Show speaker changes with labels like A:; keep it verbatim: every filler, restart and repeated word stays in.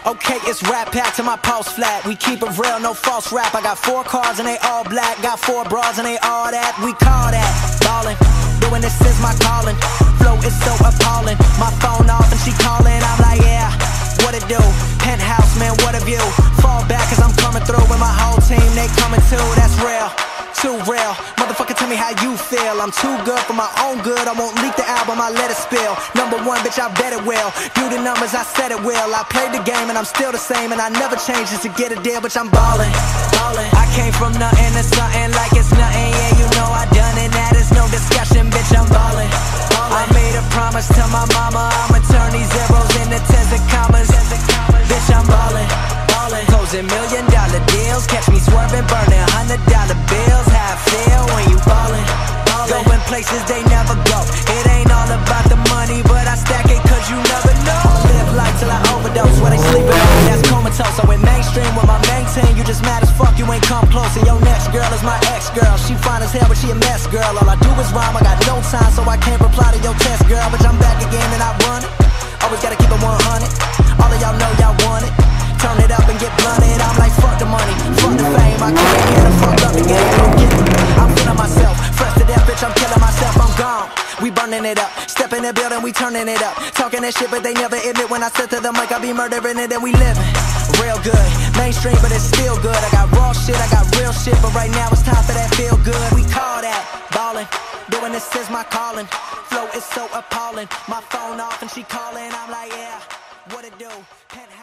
A: Okay, it's rap pack to my pulse flat. We keep it real, no false rap. I got four cars and they all black. Got four bras and they all that. We call that ballin'. Doing this is my calling. Flow is so appalling. My phone off and she calling. I'm like, yeah, what it do? Penthouse, man, what a view. Fall back cause I'm coming through with my whole team. They coming too, that's real. Too real, motherfucker, tell me how you feel. I'm too good for my own good. I won't leak the album, I let it spill. Number one, bitch, I bet it will. Do the numbers, I said it will. I played the game and I'm still the same, and I never changed just to get a deal, bitch, I'm ballin', ballin'. I came from nothing to something like it's nothing. Yeah, you know I done it, that is no discussion, bitch, I'm ballin', ballin'. I made a promise to my mama, I'ma turn these zeros into tens and commas. Bitch, I'm ballin', ballin'. Closing million dollar deals, catch me swerving, burning hundred dollar bills. How I feel when you ballin', ballin'. Going places they never go. It ain't all about the money, but I stack it cause you never know. I'ma live life till I overdose. When they sleeping on me, that's comatose. I went mainstream with my main team. You just mad as fuck, you ain't come close. And your next girl is my ex-girl. She fine as hell, but she a mess, girl. All I do is rhyme, I got no time, so I can't reply to your test, girl. But I'm back again and I run it. Always gotta keep it one hundred. All of y'all know y'all want it. Turn it up and get blunted. I'm like, fuck the money, fuck the fame. I can't get a fuck up the game, don't get it. I'm feeling myself, fresh to death, bitch, I'm killing myself, I'm gone. We burning it up, step in the building, we turning it up. Talking that shit, but they never admit when I sit to the mic, I be murdering it and we living real good. Mainstream, but it's still good. I got raw shit, I got real shit, but right now it's time for that feel good. We call that ballin', doing this is my calling. Flow is so appalling, my phone off and she calling. I'm like, yeah, what it do? Penthouse.